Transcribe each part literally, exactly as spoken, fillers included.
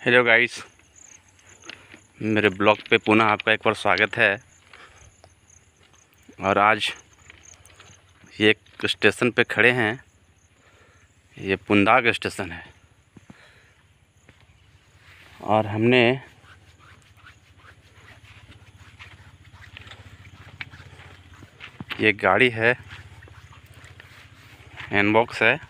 Hello guys, मेरे blog पे पुनः आपका एक बार स्वागत है। और आज ये एक स्टेशन पे खड़े हैं। ये पुंदाग स्टेशन है और हमने ये गाड़ी है, हैंडबॉक्स है।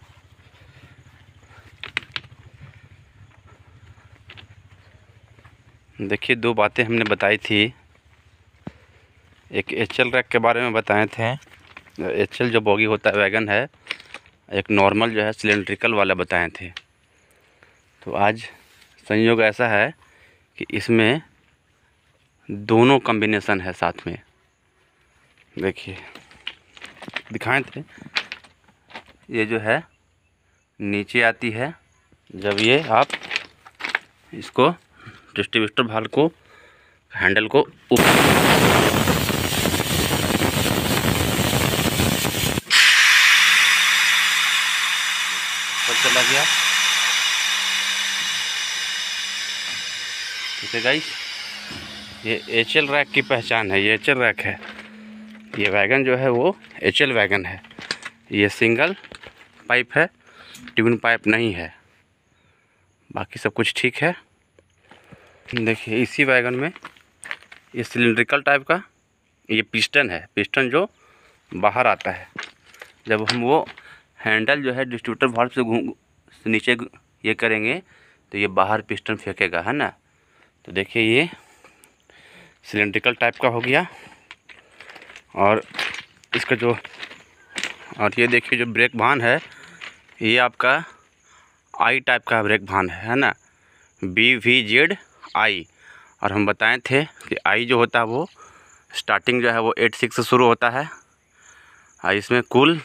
देखिए, दो बातें हमने बताई थी। एक एच एल रैक के बारे में बताए थे। एच एल जो बोगी होता है वैगन है, एक नॉर्मल जो है सिलेंड्रिकल वाला बताए थे। तो आज संयोग ऐसा है कि इसमें दोनों कॉम्बिनेशन है साथ में। देखिए, दिखाए थे। ये जो है नीचे आती है, जब ये आप इसको डिस्ट्रीब्यूटर भाल को हैंडल को ऊपर चला गया। ठीक है गाइस, ये एच एल रैक की पहचान है। ये एच एल रैक है। ये वैगन जो है वो एच एल वैगन है। ये सिंगल पाइप है, ट्यून पाइप नहीं है। बाकी सब कुछ ठीक है। देखिए, इसी वैगन में ये सिलिंड्रिकल टाइप का ये पिस्टन है। पिस्टन जो बाहर आता है, जब हम वो हैंडल जो है डिस्ट्रीब्यूटर वाल्व से घूम से नीचे ये करेंगे तो ये बाहर पिस्टन फेंकेगा, है ना। तो देखिए, ये सिलिंड्रिकल टाइप का हो गया। और इसका जो और ये देखिए जो ब्रेक भान है, ये आपका आई टाइप का ब्रेक भान है, है ना। B V Z I. और हम बताए थे कि आई जो होता है वो स्टार्टिंग जो है वो एट सिक्स से शुरू होता है और इसमें कुल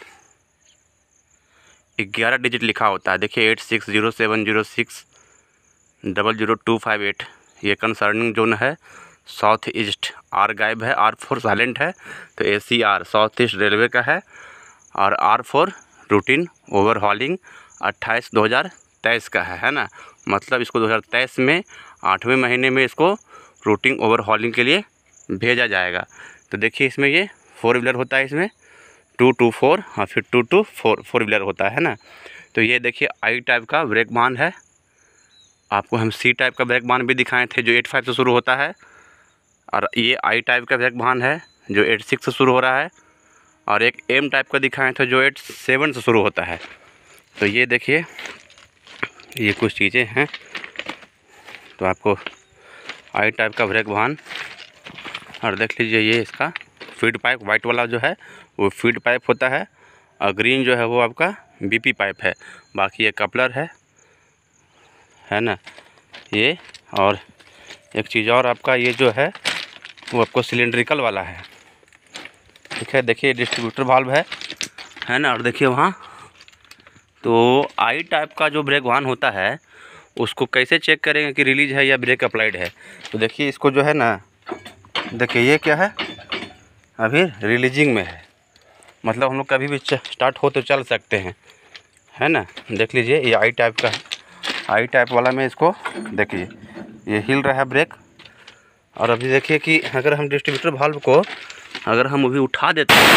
ग्यारह डिजिट लिखा होता है। देखिए, eight six zero seven zero six double zero two five eight. ये कंसर्निंग जोन है साउथ ईस्ट। आर गायब है, आर फोर साइलेंट है। तो A C R south east railway का है। और आर फोर रूटीन ओवरहॉलिंग अट्ठाईस दो हज़ार तेईस का है, है ना। मतलब इसको दो हज़ार तेईस में आठवें महीने में इसको रूटीन ओवरहॉलिंग के लिए भेजा जाएगा। तो देखिए, इसमें ये फोर व्हीलर होता है, इसमें टू टू फोर और फिर two two four four wheeler होता है ना। तो ये देखिए आई टाइप का ब्रेक बान है। आपको हम सी टाइप का ब्रेक बान भी दिखाए थे जो एट फाइव से शुरू होता है। और ये आई टाइप का ब्रेक बान है जो एट सिक्स से शुरू हो रहा है। और एक एम टाइप का दिखाए थे जो एट सेवन से शुरू होता है। तो ये देखिए, ये कुछ चीज़ें हैं। तो आपको आई टाइप का ब्रेक वाहन। और देख लीजिए, ये इसका फीड पाइप वाइट वाला जो है वो फीड पाइप होता है। और ग्रीन जो है वो आपका बीपी पाइप है। बाकी ये कपलर है है ना ये। और एक चीज़ और, आपका ये जो है वो आपको सिलिंड्रिकल वाला है। ठीक है, देखिए डिस्ट्रीब्यूटर वाल्व है है ना। और देखिए वहाँ तो आई टाइप का जो ब्रेक वाहन होता है उसको कैसे चेक करेंगे कि रिलीज है या ब्रेक अप्लाइड है। तो देखिए, इसको जो है ना, देखिए ये क्या है, अभी रिलीजिंग में है। मतलब हम लोग कभी भी स्टार्ट हो तो चल सकते हैं, है ना। देख लीजिए, ये आई टाइप का है। आई टाइप वाला में इसको देखिए ये हिल रहा है ब्रेक। और अभी देखिए कि अगर हम डिस्ट्रीब्यूटर वाल्व को अगर हम अभी उठा देते हैं,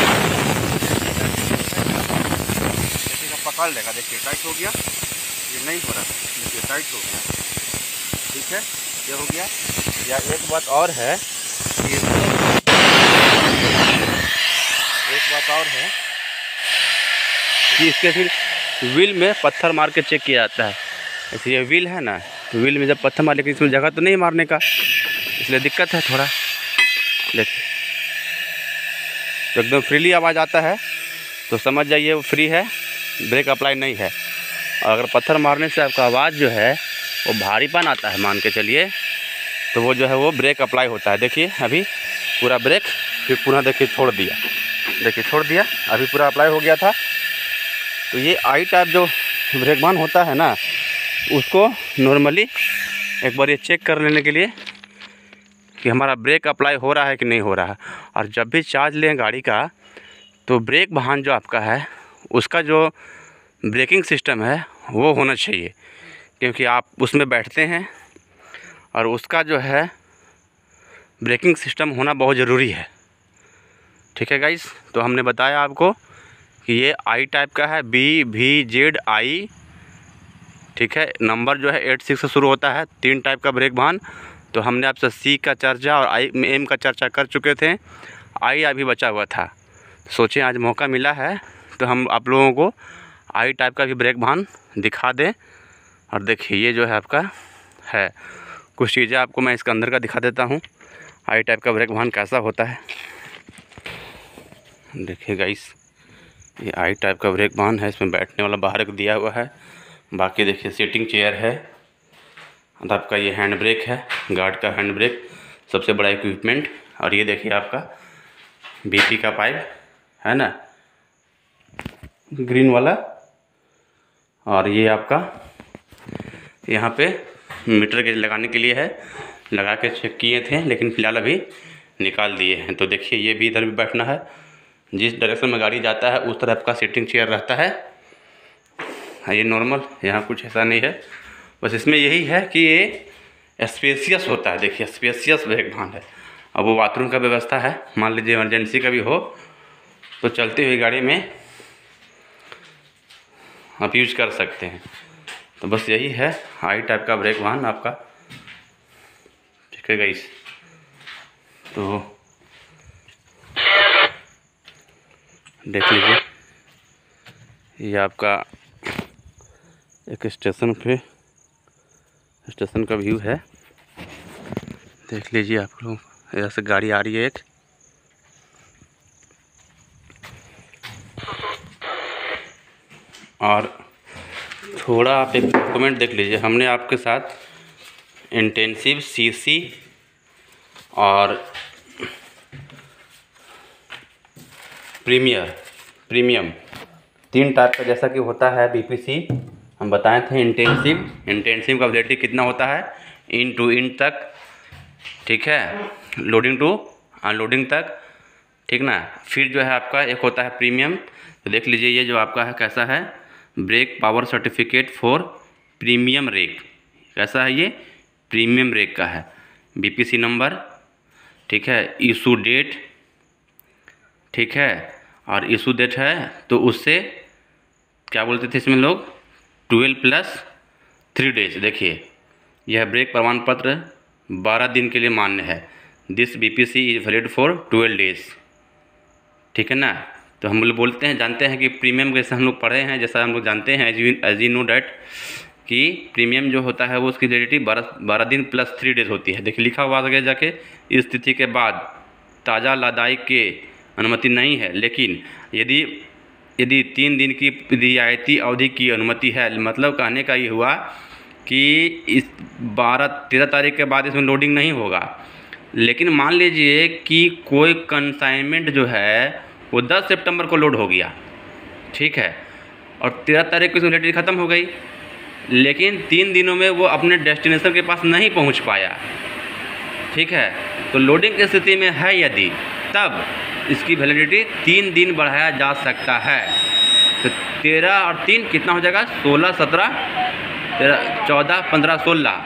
पकड़ लेगा। देखिए टाइट हो गया, ये नहीं हो रहा है। देखिए टाइट हो गया। ठीक है, ये हो गया। या एक बात और है कि एक बात और है कि इसके फिर व्हील में पत्थर मार के चेक किया जाता है। ऐसे ये व्हील है ना, व्हील में जब पत्थर मार, लेकिन इसमें जगह तो नहीं मारने का, इसलिए दिक्कत है थोड़ा। देखिए, तो एकदम फ्रीली आवाज़ आता है तो समझ जाइए वो फ्री है, ब्रेक अप्लाई नहीं है। और अगर पत्थर मारने से आपका आवाज़ जो है वो भारीपन आता है, मान के चलिए, तो वो जो है वो ब्रेक अप्लाई होता है। देखिए, अभी पूरा ब्रेक फिर पुनः देखिए छोड़ दिया। देखिए छोड़ दिया, अभी पूरा अप्लाई हो गया था। तो ये आई टाइप जो ब्रेक बान होता है ना, उसको नॉर्मली एक बार ये चेक कर लेने के लिए कि हमारा ब्रेक अप्लाई हो रहा है कि नहीं हो रहा है। और जब भी चार्ज लें गाड़ी का, तो ब्रेक वाहन जो आपका है उसका जो ब्रेकिंग सिस्टम है वो होना चाहिए। क्योंकि आप उसमें बैठते हैं और उसका जो है ब्रेकिंग सिस्टम होना बहुत ज़रूरी है। ठीक है गाइस, तो हमने बताया आपको कि ये आई टाइप का है, बी वी जेड आई। ठीक है, नंबर जो है एट सिक्स से शुरू होता है। तीन टाइप का ब्रेक वाहन, तो हमने आपसे सी का चर्चा और आई एम का चर्चा कर चुके थे। आई अभी बचा हुआ था, सोचें आज मौका मिला है तो हम आप लोगों को आई टाइप का भी ब्रेक वाहन दिखा दें। और देखिए ये जो है आपका है, कुछ चीज़ें आपको मैं इसके अंदर का दिखा देता हूँ, आई टाइप का ब्रेक वाहन कैसा होता है। देखिए गाइस, ये आई टाइप का ब्रेक वाहन है, इसमें बैठने वाला बाहर का दिया हुआ है। बाकी देखिए सीटिंग चेयर है, और आपका ये हैंड ब्रेक है, गार्ड का हैंड ब्रेक, सबसे बड़ा इक्विपमेंट। और ये देखिए आपका बीपी का पाइप है ना, ग्रीन वाला। और ये आपका यहाँ पे मीटर गेज लगाने के लिए है, लगा के चेक किए थे लेकिन फ़िलहाल अभी निकाल दिए हैं। तो देखिए ये भी इधर भी बैठना है, जिस डायरेक्शन में गाड़ी जाता है उस तरफ का सीटिंग चेयर रहता है। ये नॉर्मल, यहाँ कुछ ऐसा नहीं है, बस इसमें यही है कि ये स्पेसियस होता है। देखिए स्पेसियस ब्रेक वाहन है। अब वो बाथरूम का व्यवस्था है, मान लीजिए इमरजेंसी का भी हो तो चलती हुई गाड़ी में आप यूज कर सकते हैं। तो बस यही है आई टाइप का ब्रेक वाहन आपका। ठीक है गाइस, तो देख लीजिए ये आपका एक स्टेशन पे स्टेशन का व्यू है। देख लीजिए आप लोग, इधर से गाड़ी आ रही है एक। और थोड़ा आप एक डॉक्यूमेंट देख लीजिए, हमने आपके साथ इंटेंसिव सीसी और प्रीमियर प्रीमियम तीन टाइप का जैसा कि होता है बीपीसी हम बताए थे। इंटेंसिव इंटेंसिव का वैलिडिटी कितना होता है, इन टू इन तक। ठीक है, लोडिंग टू अनलोडिंग तक। ठीक ना। फिर जो है आपका एक होता है प्रीमियम। तो देख लीजिए ये जो आपका है कैसा है, brake power certificate for premium rake. कैसा है ये, प्रीमियम रेक का है। बीपीसी नंबर, ठीक है, इशू डेट, ठीक है, और इशू डेट है तो उससे क्या बोलते थे इसमें लोग, ट्वेल्व प्लस थ्री डेज। देखिए यह ब्रेक प्रमाण पत्र बारह दिन के लिए मान्य है। This BPC is valid for twelve days. ठीक है ना। तो हम लोग बोलते हैं, जानते हैं कि प्रीमियम जैसे हम लोग पढ़े हैं, जैसा हम लोग जानते हैं एज यू नो डैट कि प्रीमियम जो होता है वो उसकी वैलिडिटी बारह बारह दिन प्लस थ्री डेज होती है। देखिए लिखा हुआ आगे जाके, इस तिथि के बाद ताज़ा लदाई के अनुमति नहीं है, लेकिन यदि यदि तीन दिन की रियायती अवधि की अनुमति है। मतलब कहने का ये हुआ कि इस बारह तेरह तारीख के बाद इसमें लोडिंग नहीं होगा, लेकिन मान लीजिए कि कोई कंसाइनमेंट जो है वो दस सितंबर को लोड हो गया, ठीक है, और तेरह तारीख को इसमें वैलिडिटी ख़त्म हो गई, लेकिन तीन दिनों में वो अपने डेस्टिनेशन के पास नहीं पहुंच पाया। ठीक है, तो लोडिंग की स्थिति में है यदि, तब इसकी वैलिडिटी तीन दिन बढ़ाया जा सकता है। तो तेरह और तीन कितना हो जाएगा, सोलह सत्रह तेरह चौदह पंद्रह सोलह।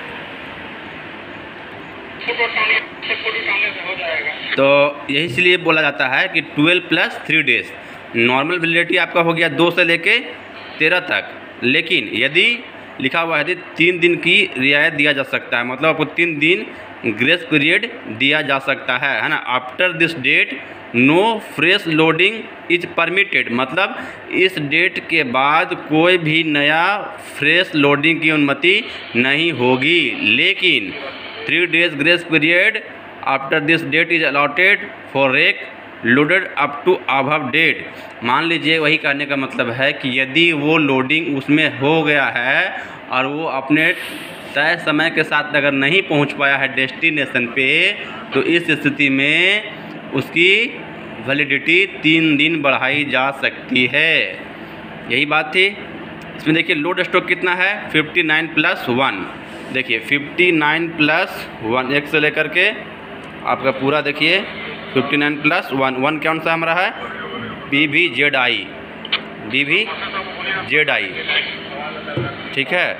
तो यही इसलिए बोला जाता है कि twelve plus three days. Normal validity आपका हो गया दो से लेके तेरह तक, लेकिन यदि लिखा हुआ है यदि तीन दिन की रियायत दिया जा सकता है, मतलब आपको तीन दिन ग्रेस पीरियड दिया जा सकता है, है ना। After this date no fresh loading is permitted, मतलब इस डेट के बाद कोई भी नया फ्रेश लोडिंग की अनुमति नहीं होगी, लेकिन three days grace period after this date is allotted for rake loaded up to above date. मान लीजिए वही कहने का मतलब है कि यदि वो लोडिंग उसमें हो गया है और वो अपने तय समय के साथ अगर नहीं पहुंच पाया है डेस्टिनेशन पे, तो इस स्थिति में उसकी वैलिडिटी तीन दिन बढ़ाई जा सकती है। यही बात थी। इसमें देखिए लोड स्टॉक कितना है, फिफ्टी नाइन प्लस वन। देखिए फिफ्टी नाइन प्लस वन, एक से लेकर के आपका पूरा देखिए fifty nine plus one. One कौन सा हमारा है, B V Z I, B V Z I, ठीक है।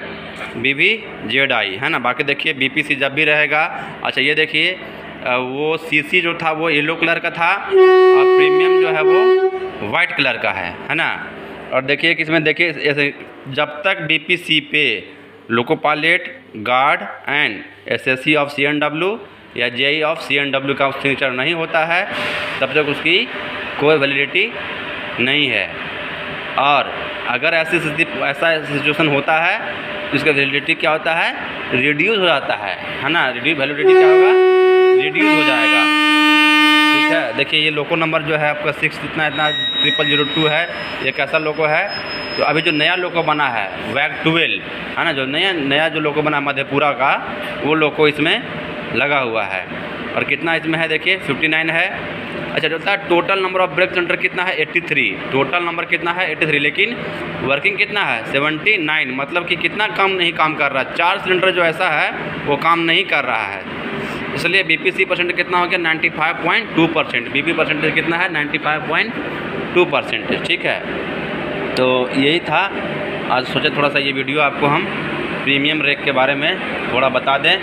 बी वी जेड आई, है ना। बाकी देखिए बी पी सी जब भी रहेगा। अच्छा ये देखिए वो सी सी जो था वो येलो कलर का था और प्रीमियम जो है वो वाइट कलर का है है ना। और देखिए कि इसमें देखिए ऐसे जब तक बी पी सी पे loco pilot, guard and S S C of C N W या J E of C N W का सिग्नेचर नहीं होता है तब तक उसकी कोई वैलिडिटी नहीं है। और अगर ऐसी स्थिति ऐसा सिचुएशन होता है तो इसका वैलिडिटी क्या होता है, रिड्यूस हो जाता है है ना। रिड्यूस वैलिडिटी क्या होगा, रिड्यूस हो जाएगा। ठीक है, देखिए ये लोको नंबर जो है आपका सिक्स इतना इतना ट्रिपल जीरो टू है, ये कैसा लोको है। तो अभी जो नया लोको बना है वैग ट्वेल्व है ना, जो नया नया जो लोको बना मधेपुरा का वो लोको इसमें लगा हुआ है। और कितना इसमें है देखिए फिफ्टी नाइन है। अच्छा जो होता है total number of brake cylinder कितना है एट्टी थ्री, टोटल नंबर कितना है एट्टी थ्री, लेकिन वर्किंग कितना है सेवेंटी नाइन, मतलब कि कितना कम नहीं काम कर रहा है। चार सिलेंडर जो ऐसा है वो काम नहीं कर रहा है, इसलिए बी पी सी परसेंट कितना हो गया ninety five point two percent. B P percentage कितना है ninety five point two percentage. ठीक है, तो यही था आज सोचे थोड़ा सा ये वीडियो आपको हम प्रीमियम रेक के बारे में थोड़ा बता दें।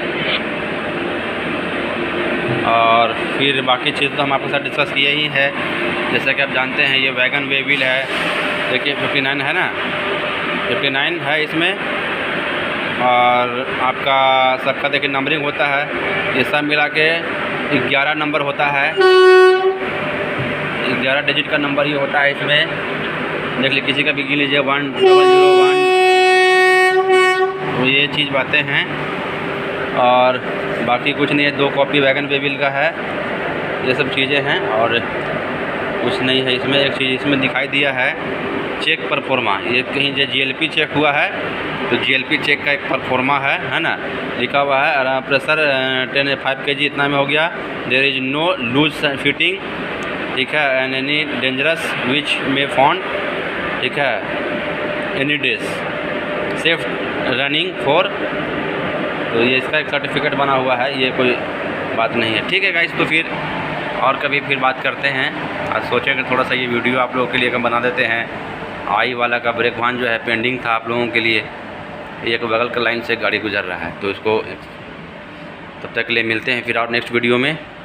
और फिर बाकी चीज़ तो हम आपके साथ डिस्कस किए ही है। जैसा कि आप जानते हैं ये वैगन वे व्हील है, देखिए फिफ्टी नाइन है ना, फिफ्टी नाइन है इसमें। और आपका सबका देखिए नंबरिंग होता है, ये सब मिला के ग्यारह नंबर होता है, ग्यारह डिजिट का नंबर ही होता है इसमें। देख लीजिए किसी का भी गिन लीजिए वन डबल जीरो वन, तो ये चीज़ बातें हैं। और बाकी कुछ नहीं है, दो कॉपी वैगन वे व्हील का है, ये सब चीज़ें हैं और कुछ नहीं है इसमें। एक चीज़ इसमें दिखाई दिया है चेक परफॉर्मा, ये कहीं जो जी एल पी चेक हुआ है तो जी एल पी चेक का एक परफॉर्मा है है ना, लिखा हुआ है। और प्रेशर टेन फाइव के जी इतना में हो गया। There is no loose fitting, ठीक है, and any dangerous which may found, ठीक है, any days safe running for, तो ये इसका एक सर्टिफिकेट बना हुआ है, ये कोई बात नहीं है। ठीक है गाइस, तो फिर और कभी फिर बात करते हैं। आज सोचे कि थोड़ा सा ये वीडियो आप लोगों के लिए बना देते हैं। आई वाला का ब्रेक वाहन जो है पेंडिंग था आप लोगों के लिए, एक बगल का लाइन से गाड़ी गुजर रहा है, तो इसको तब तक के लिए मिलते हैं फिर और नेक्स्ट वीडियो में।